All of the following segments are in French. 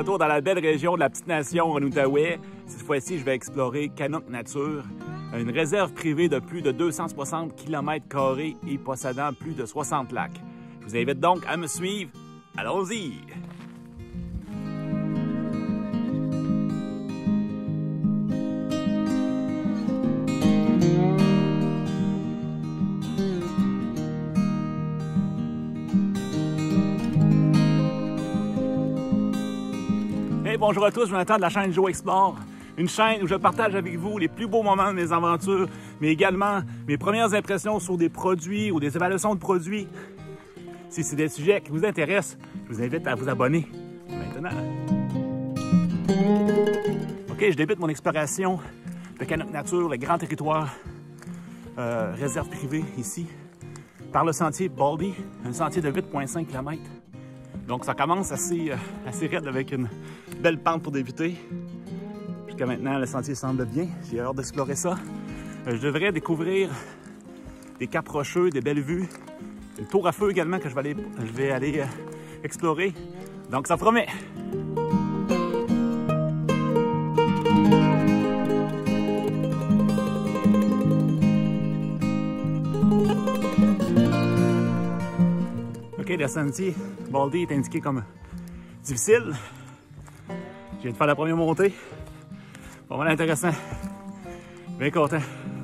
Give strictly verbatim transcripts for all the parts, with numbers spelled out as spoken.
retour dans la belle région de la Petite Nation en Outaouais. Cette fois-ci, je vais explorer Canuck Nature, une réserve privée de plus de deux cent soixante kilomètres carrés et possédant plus de soixante lacs. Je vous invite donc à me suivre. Allons-y! Hey, bonjour à tous, Jonathan de la chaîne Joe Explore, une chaîne où je partage avec vous les plus beaux moments de mes aventures, mais également mes premières impressions sur des produits ou des évaluations de produits. Si c'est des sujets qui vous intéressent, je vous invite à vous abonner maintenant. Ok, je débute mon exploration de Canuck Nature, le grand territoire euh, réserve privée ici, par le sentier Baldy, un sentier de huit virgule cinq kilomètres. Donc ça commence assez, euh, assez raide avec une belle pente pour débuter. Jusqu'à maintenant, le sentier semble bien. J'ai hâte d'explorer ça. Euh, je devrais découvrir des caps rocheux, des belles vues. Une tour à feu également que je vais aller, je vais aller euh, explorer. Donc ça promet. Ok, le sentier Baldy est indiqué comme difficile. Je viens de faire la première montée. Pas mal intéressant. Bien content.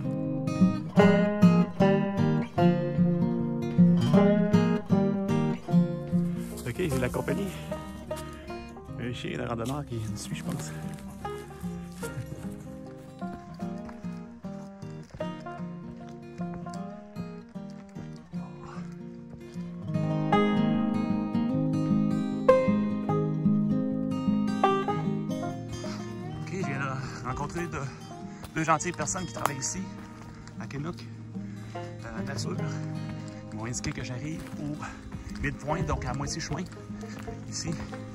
Ok, j'ai la compagnie. Un chien de randonneur qui me suit, je pense. Rencontrer de, deux gentilles personnes qui travaillent ici, à Canuck, dans la nature. Ils m'ont indiqué que j'arrive au midpoint, donc à moitié chemin, ici.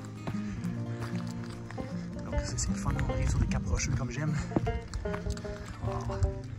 Donc c'est le fun, on arrive sur des caps rocheux comme j'aime. Wow.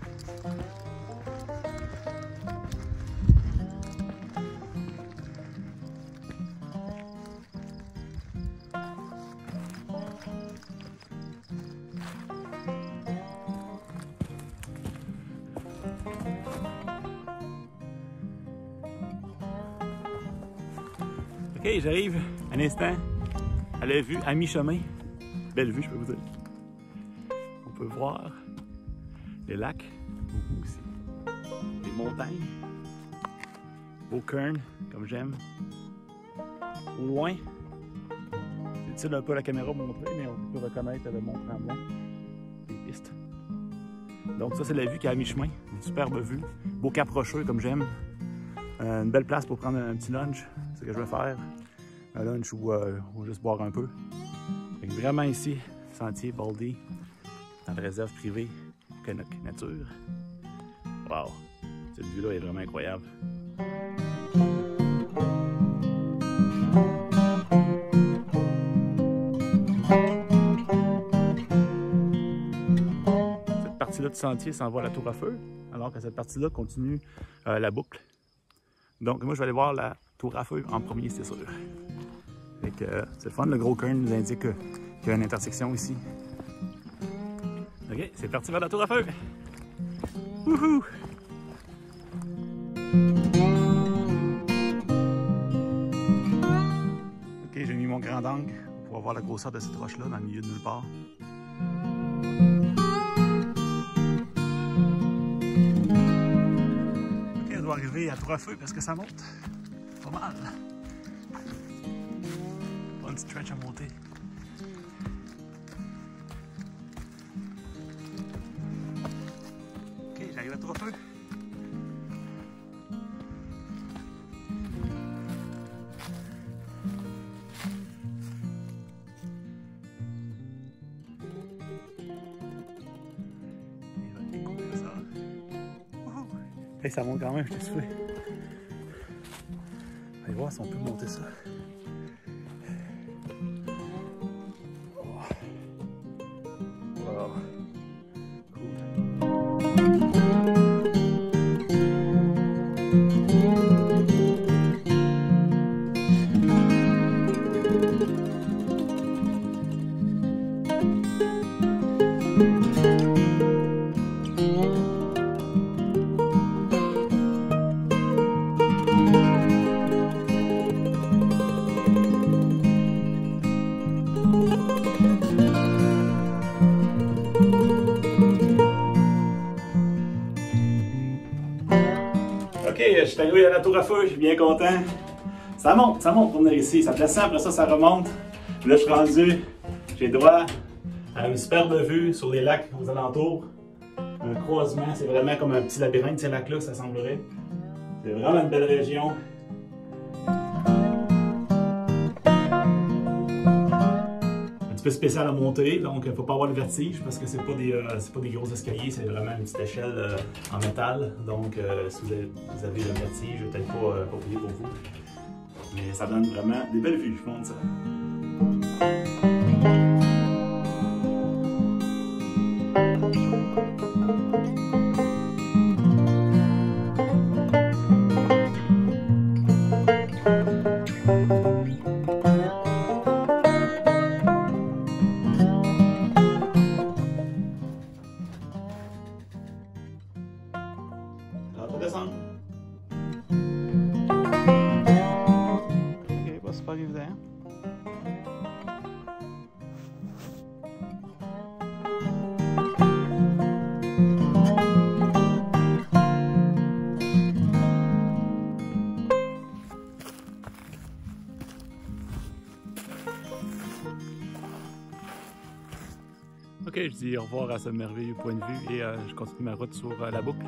Ok, j'arrive un instant à la vue, à mi-chemin. Belle vue, je peux vous dire. On peut voir les lacs, beaucoup aussi. Les montagnes. Beau Kern, comme j'aime. Au loin, c'est utile un peu la caméra montrée, mais on peut reconnaître le mont Tremblant, les pistes. Donc ça, c'est la vue qui est à mi-chemin. Une superbe vue. Beau cap rocheux, comme j'aime. Euh, une belle place pour prendre un petit lunch, c'est ce que je vais faire. Un lunch ou, euh, ou juste boire un peu. Donc, vraiment ici, sentier Baldy, dans la réserve privée Canuck Nature. Wow! Cette vue-là est vraiment incroyable. Cette partie-là du sentier s'en va à la tour à feu, alors que cette partie-là continue euh, la boucle. Donc moi je vais aller voir la tour à feu en premier, c'est sûr. Euh, c'est le fun, le gros Kern nous indique qu'il y a une intersection ici. Ok, c'est parti vers la tour à feu! Wouhou! Ok, j'ai mis mon grand angle pour pouvoir voir la grosseur de cette roche-là dans le milieu de nulle part. Ok, on doit arriver à tour à feu parce que ça monte pas mal. Pas un petit stretch à monter. Ok, j'arrive à tour à feu. Hey, ça monte quand même, je t'ai soufflé. Allez voir si on peut monter ça. Wow. Cool. je suis arrivé à la tour à feu, je suis bien content. Ça monte, ça monte pour venir ici. Ça descend, après ça, ça remonte. Là, je suis rendu, j'ai droit à une superbe vue sur les lacs aux alentours. Un croisement, c'est vraiment comme un petit labyrinthe, ces lacs-là, ça semblerait. C'est vraiment une belle région. Un petit peu spécial à monter, donc il ne faut pas avoir le vertige parce que c'est pas des, euh, c'est pas des gros escaliers, c'est vraiment une petite échelle euh, en métal. Donc euh, si vous avez, vous avez le vertige, peut-être pas, euh, pas payé pour vous. Mais ça donne vraiment des belles vues, je montre ça. Alors, on peut descendre. Ok, bah, c'est pas évident. Ok, je dis au revoir à ce merveilleux point de vue et euh, je continue ma route sur euh, la boucle.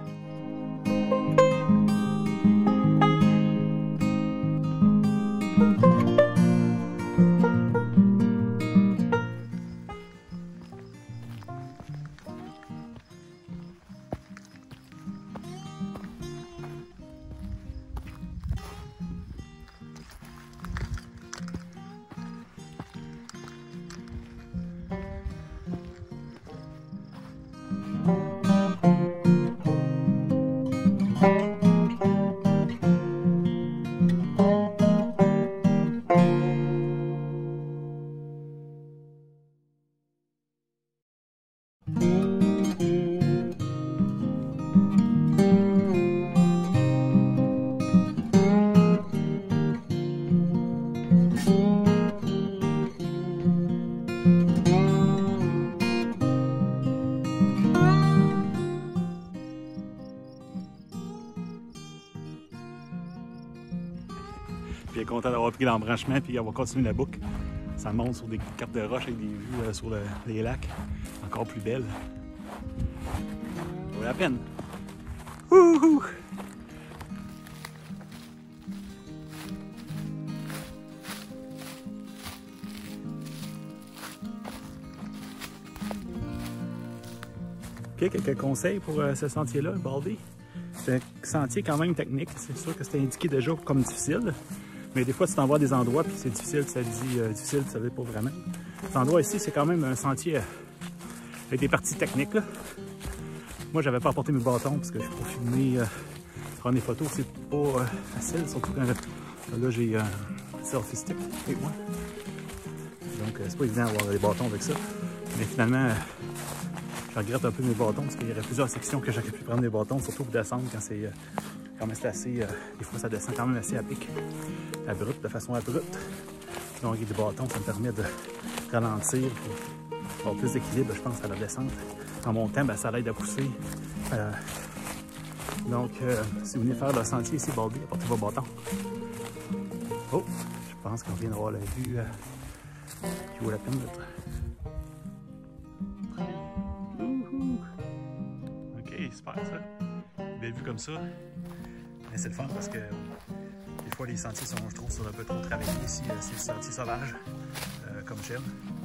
Bien content d'avoir pris l'embranchement puis on va continuer la boucle. Ça monte sur des cartes de roche avec des vues euh, sur le, les lacs encore plus belles. Ça vaut la peine. Ouhou! Ok, quelques conseils pour euh, ce sentier-là, le Baldy. C'est un sentier quand même technique. C'est sûr que c'était indiqué déjà comme difficile. Mais des fois, tu t'envoies à des endroits puis c'est difficile, ça dit euh, difficile, ça veut pas vraiment. Cet endroit ici, c'est quand même un sentier euh, avec des parties techniques. Là. Moi, j'avais pas apporté mes bâtons parce que pour filmer, euh, prendre des photos, c'est pas euh, facile. Surtout quand euh, là, j'ai un euh, selfie stick avec moi. Donc, euh, c'est pas évident d'avoir des bâtons avec ça. Mais finalement, euh, je regrette un peu mes bâtons parce qu'il y aurait plusieurs sections que j'aurais pu prendre des bâtons, surtout pour descendre quand c'est euh, quand même assez. Euh, des fois, ça descend quand même assez à pic, abrupt, de façon abrupte. Donc, avec des bâtons, ça me permet de ralentir pour avoir plus d'équilibre, je pense, à la descente. En montant, ben, ça l'aide à pousser. Euh, donc, euh, si vous venez faire le sentier ici, Baldy, apportez vos bâtons. Oh, je pense qu'on vient d'avoir la vue euh, qui vaut la peine d'être. Ok, super ça. Belle vue comme ça. Mais c'est le fun parce que des fois les sentiers sont, je trouve, sont un peu trop travaillés ici. C'est le sentier sauvage, euh, comme j'aime.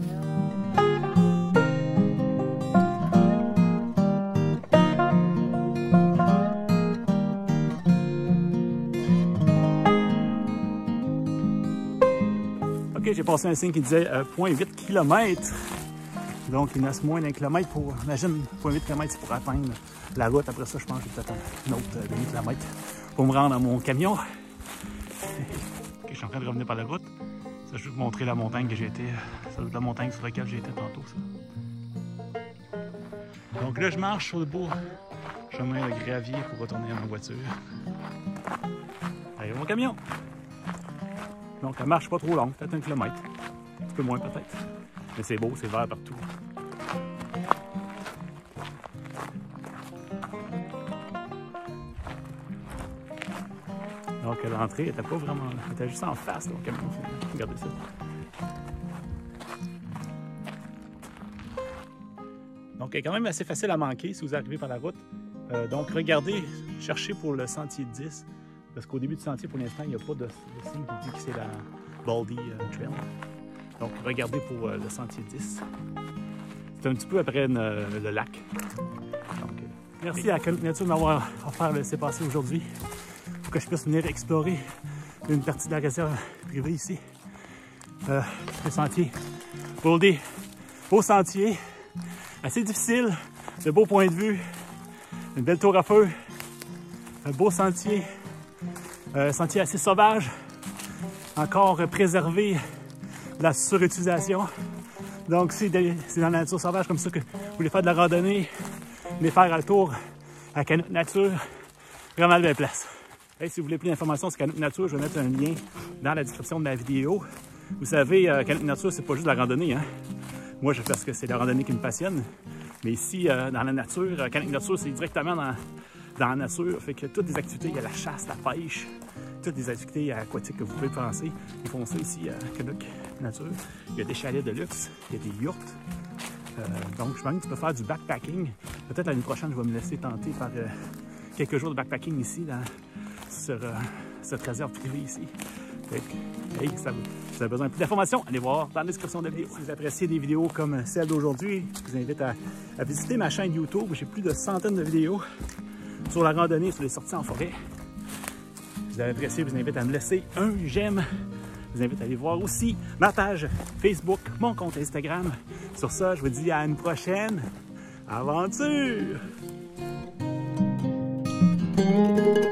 Ok, j'ai passé un signe qui disait euh, zéro virgule huit kilomètres. Donc, il nous reste moins d'un kilomètre pour, imagine, zéro virgule huit kilomètres pour atteindre la route. Après ça, je pense que j'ai peut-être un autre euh, demi kilomètre pour me rendre à mon camion. Ok, je suis en train de revenir par la route. Ça, je vais vous montrer la montagne que j'ai été. Ça doit être la montagne sur laquelle j'ai été tantôt, ça. Donc là, je marche sur le beau chemin de gravier pour retourner à ma voiture. Allez, mon camion! Donc, la marche pas trop longue, peut-être un kilomètre. Un petit peu moins, peut-être. Mais c'est beau, c'est vert partout. Donc l'entrée n'était pas vraiment... Elle était juste en face, là, au camion. Regardez ça. Donc elle est quand même assez facile à manquer si vous arrivez par la route. Euh, donc regardez, cherchez pour le sentier dix. Parce qu'au début du sentier, pour l'instant, il n'y a pas de, de signe qui dit que c'est la Baldy euh, Trail. Donc regardez pour euh, le sentier dix. C'est un petit peu après euh, le lac. Donc, euh, merci à Canuck Nature de m'avoir offert le laisser-passer aujourd'hui pour que je puisse venir explorer une partie de la réserve privée ici. Euh, le sentier Baldy, beau sentier, assez difficile, de beaux points de vue, une belle tour à feu, un beau sentier, euh, sentier assez sauvage, encore préservé de la surutilisation. Donc si c'est dans la nature sauvage comme ça que vous voulez faire de la randonnée, venez faire un tour à Canuck Nature, vraiment de belle place. Et si vous voulez plus d'informations sur Canuck Nature, je vais mettre un lien dans la description de ma vidéo. Vous savez, euh, Canuck Nature, c'est pas juste de la randonnée, hein? Moi, je fais parce que c'est la randonnée qui me passionne. Mais ici, euh, dans la nature, euh, Canuck Nature, c'est directement dans, dans la nature. Fait que toutes les activités, il y a la chasse, la pêche, toutes les activités aquatiques que vous pouvez penser. Ils font ça ici à Canuck Nature. Il y a des chalets de luxe, il y a des yurts. Euh, donc, je pense que tu peux faire du backpacking. Peut-être l'année prochaine, je vais me laisser tenter par euh, quelques jours de backpacking ici, dans, sur euh, cette réserve privée ici. Fait que, hey, ça, si vous avez besoin de plus d'informations, allez voir dans la description de la vidéo. Si vous appréciez des vidéos comme celle d'aujourd'hui, je vous invite à, à visiter ma chaîne YouTube. J'ai plus de centaines de vidéos sur la randonnée, sur les sorties en forêt. Si vous avez apprécié, je vous invite à me laisser un j'aime. Je vous invite à aller voir aussi ma page Facebook, mon compte Instagram. Sur ça, je vous dis à une prochaine aventure!